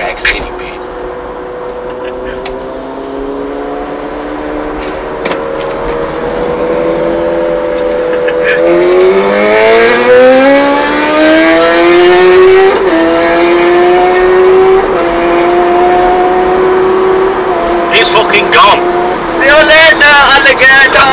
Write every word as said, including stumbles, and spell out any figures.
back city, bitch. He's fucking gone. See you later, alligator.